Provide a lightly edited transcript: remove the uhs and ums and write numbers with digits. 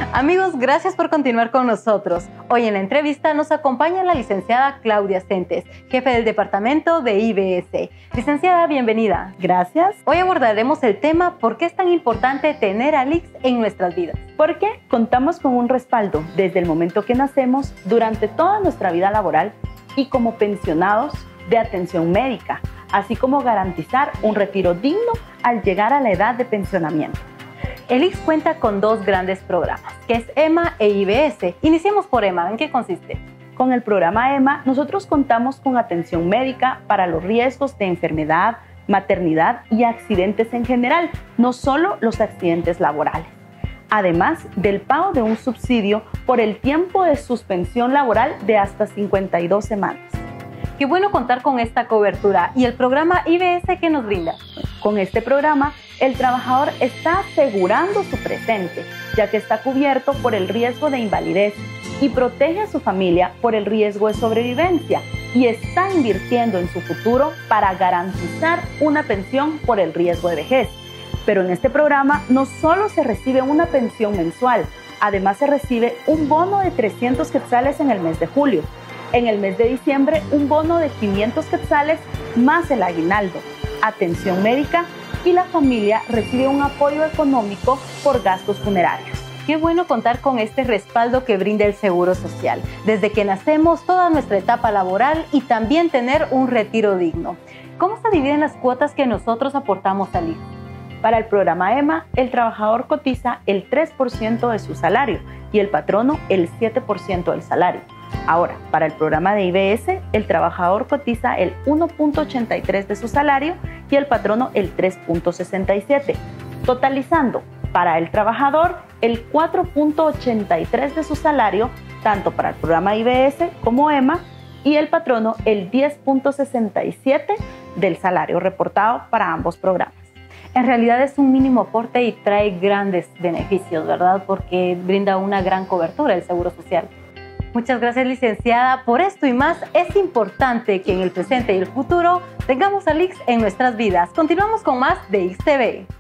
Amigos, gracias por continuar con nosotros. Hoy en la entrevista nos acompaña la licenciada Claudia Centes, jefe del departamento de IBS. Licenciada, bienvenida. Gracias. Hoy abordaremos el tema ¿por qué es tan importante tener al ICS en nuestras vidas? Porque contamos con un respaldo desde el momento que nacemos, durante toda nuestra vida laboral y como pensionados de atención médica, así como garantizar un retiro digno al llegar a la edad de pensionamiento. El ICS cuenta con dos grandes programas, que es EMA e IBS. Iniciemos por EMA. ¿En qué consiste? Con el programa EMA, nosotros contamos con atención médica para los riesgos de enfermedad, maternidad y accidentes en general, no solo los accidentes laborales. Además del pago de un subsidio por el tiempo de suspensión laboral de hasta 52 semanas. Qué bueno contar con esta cobertura. ¿Y el programa IBS qué nos brinda? Con este programa, el trabajador está asegurando su presente, ya que está cubierto por el riesgo de invalidez y protege a su familia por el riesgo de sobrevivencia y está invirtiendo en su futuro para garantizar una pensión por el riesgo de vejez. Pero en este programa no solo se recibe una pensión mensual, además se recibe un bono de 300 quetzales en el mes de julio. En el mes de diciembre, un bono de 500 quetzales más el aguinaldo, atención médica y la familia recibe un apoyo económico por gastos funerarios. Qué bueno contar con este respaldo que brinda el Seguro Social, desde que nacemos, toda nuestra etapa laboral y también tener un retiro digno. ¿Cómo se dividen las cuotas que nosotros aportamos al ICS? Para el programa EMA, el trabajador cotiza el 3% de su salario y el patrono el 7% del salario. Ahora, para el programa de IBS, el trabajador cotiza el 1.83% de su salario y el patrono el 3.67%, totalizando para el trabajador el 4.83% de su salario, tanto para el programa IBS como EMA, y el patrono el 10.67% del salario reportado para ambos programas. En realidad es un mínimo aporte y trae grandes beneficios, ¿verdad? Porque brinda una gran cobertura el Seguro Social. Muchas gracias, licenciada. Por esto y más, es importante que en el presente y el futuro tengamos al ICS en nuestras vidas. Continuamos con más de ICS TV.